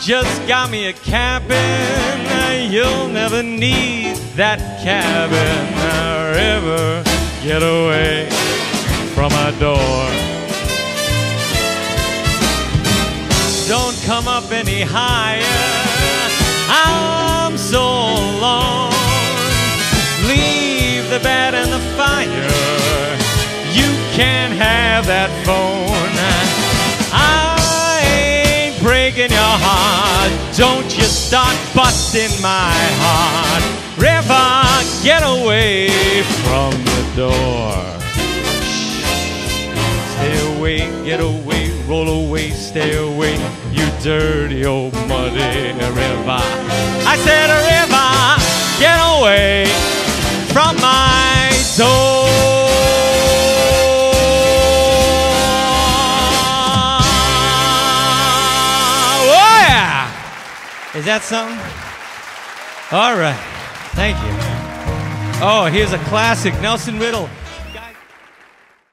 just got me a cabin. You'll never need that cabin. River, get away from my door. Don't come up any higher, I'm so alone. Leave the bed and the fire, you can't have that phone. I ain't breaking your heart, don't you start busting my heart. River, get away from the door. Stay away, get away, roll away, stay away, you dirty old muddy river. I said, river, get away from my door. Oh yeah! Is that something? All right, thank you. Oh, here's a classic, Nelson Riddle.